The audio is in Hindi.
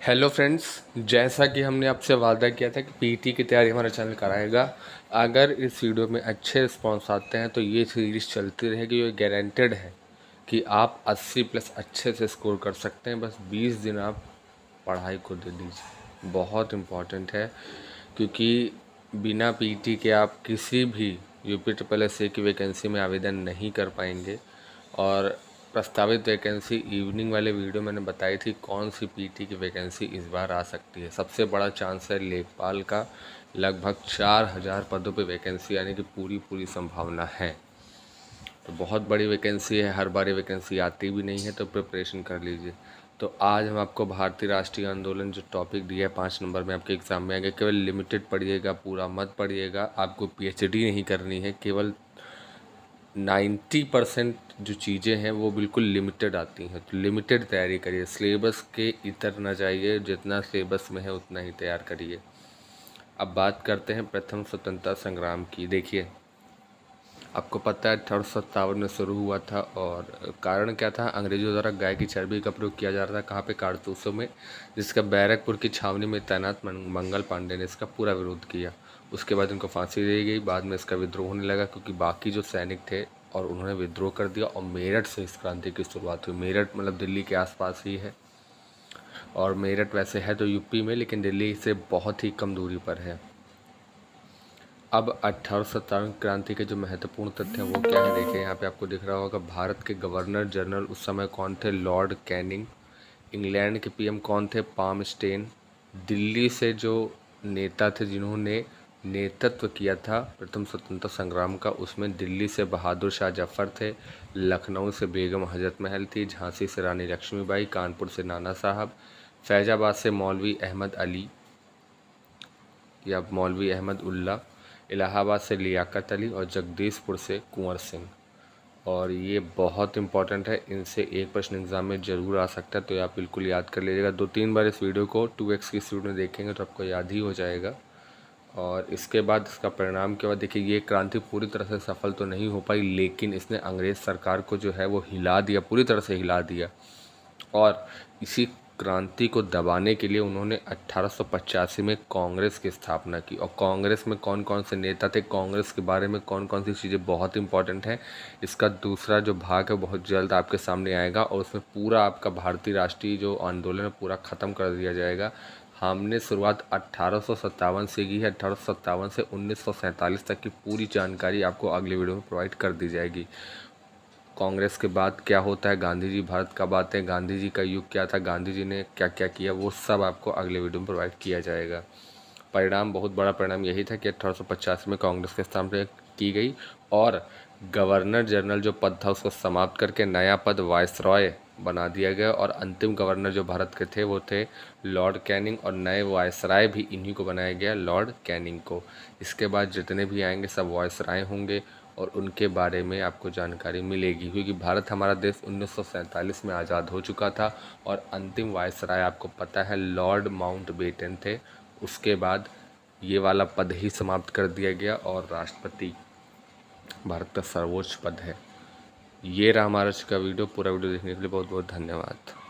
हेलो फ्रेंड्स, जैसा कि हमने आपसे वादा किया था कि पीटी की तैयारी हमारा चैनल कराएगा। अगर इस वीडियो में अच्छे रिस्पांस आते हैं तो ये सीरीज़ चलती रहेगी। ये गारंटेड है कि आप 80 प्लस अच्छे से स्कोर कर सकते हैं। बस 20 दिन आप पढ़ाई को दे दीजिए, बहुत इम्पॉर्टेंट है। क्योंकि बिना पीटी के आप किसी भी यूपी ट्रिपल एस की वैकेंसी में आवेदन नहीं कर पाएंगे। और प्रस्तावित वैकेंसी इवनिंग वाले वीडियो मैंने बताई थी कौन सी पीटी की वैकेंसी इस बार आ सकती है। सबसे बड़ा चांस है लेखपाल का, लगभग 4000 पदों पे वैकेंसी आने की पूरी संभावना है। तो बहुत बड़ी वैकेंसी है, हर बार वैकेंसी आती भी नहीं है, तो प्रिपरेशन कर लीजिए। तो आज हम आपको भारतीय राष्ट्रीय आंदोलन जो टॉपिक दिया है 5 नंबर में आपके एग्ज़ाम में आएगा। केवल लिमिटेड पढ़िएगा, पूरा मत पढ़िएगा। आपको पीएचडी नहीं करनी है, केवल 90% जो चीज़ें हैं वो बिल्कुल लिमिटेड आती हैं। तो लिमिटेड तैयारी करिए, सिलेबस के इतर ना जाइए, जितना सिलेबस में है उतना ही तैयार करिए। अब बात करते हैं प्रथम स्वतंत्रता संग्राम की। देखिए, आपको पता है 1857 में शुरू हुआ था। और कारण क्या था? अंग्रेजों द्वारा गाय की चर्बी का प्रयोग किया जा रहा था। कहाँ पे? कारतूसों में, जिसका बैरकपुर की छावनी में तैनात मंगल पांडे ने इसका पूरा विरोध किया। उसके बाद इनको फांसी दी गई। बाद में इसका विद्रोह होने लगा क्योंकि बाकी जो सैनिक थे और उन्होंने विद्रोह कर दिया। और मेरठ से इस क्रांति की शुरुआत हुई। मेरठ मतलब दिल्ली के आसपास ही है। और मेरठ वैसे है तो यूपी में, लेकिन दिल्ली से बहुत ही कम दूरी पर है। अब 1857 क्रांति के जो महत्वपूर्ण तथ्य हैं वो क्या है? देखिए, यहाँ पे आपको दिख रहा होगा भारत के गवर्नर जनरल उस समय कौन थे? Lord Canning. इंग्लैंड के पीएम कौन थे? पामस्टेन। दिल्ली से जो नेता थे जिन्होंने नेतृत्व किया था प्रथम स्वतंत्रता संग्राम का, उसमें दिल्ली से बहादुर शाह जफर थे, लखनऊ से बेगम हजरत महल थी, झांसी से रानी लक्ष्मीबाई, कानपुर से नाना साहब, फैजाबाद से मौलवी अहमद अली या मौलवी अहमद उल्ला, इलाहाबाद से लियाकत अली और जगदीशपुर से कुंवर सिंह। और ये बहुत इंपॉर्टेंट है, इनसे एक प्रश्न एग्जाम में ज़रूर आ सकता है, तो आप बिल्कुल याद कर लीजिएगा। 2-3 बार इस वीडियो को 2x की स्पीड में देखेंगे तो आपको याद ही हो जाएगा। और इसके बाद इसका परिणाम के बाद देखिए, ये क्रांति पूरी तरह से सफल तो नहीं हो पाई, लेकिन इसने अंग्रेज़ सरकार को जो है वो हिला दिया, पूरी तरह से हिला दिया। और इसी क्रांति को दबाने के लिए उन्होंने 1885 में कांग्रेस की स्थापना की। और कांग्रेस में कौन कौन से नेता थे, कांग्रेस के बारे में कौन कौन सी चीज़ें बहुत इंपॉर्टेंट है, इसका दूसरा जो भाग है बहुत जल्द आपके सामने आएगा। और उसमें पूरा आपका भारतीय राष्ट्रीय जो आंदोलन है पूरा ख़त्म कर दिया जाएगा। हमने शुरुआत 1857 से की है। 1857 से 1947 तक की पूरी जानकारी आपको अगले वीडियो में प्रोवाइड कर दी जाएगी। कांग्रेस के बाद क्या होता है, गांधी जी भारत कब आते हैं, गांधी जी का युग क्या था, गांधी जी ने क्या क्या किया, वो सब आपको अगले वीडियो में प्रोवाइड किया जाएगा। परिणाम, बहुत बड़ा परिणाम यही था कि 1885 में कांग्रेस की स्थापना की गई और गवर्नर जनरल जो पद था उसको समाप्त करके नया पद वायसरॉय बना दिया गया। और अंतिम गवर्नर जो भारत के थे वो थे लॉर्ड कैनिंग, और नए वायसराय भी इन्हीं को बनाया गया, लॉर्ड कैनिंग को। इसके बाद जितने भी आएंगे सब वायसराय होंगे और उनके बारे में आपको जानकारी मिलेगी। क्योंकि भारत हमारा देश 1947 में आज़ाद हो चुका था। और अंतिम वायसराय आपको पता है लॉर्ड माउंटबेटन थे। उसके बाद ये वाला पद ही समाप्त कर दिया गया और राष्ट्रपति भारत का सर्वोच्च पद है। ये रहा हमारा आज का वीडियो। पूरा वीडियो देखने के लिए बहुत बहुत धन्यवाद।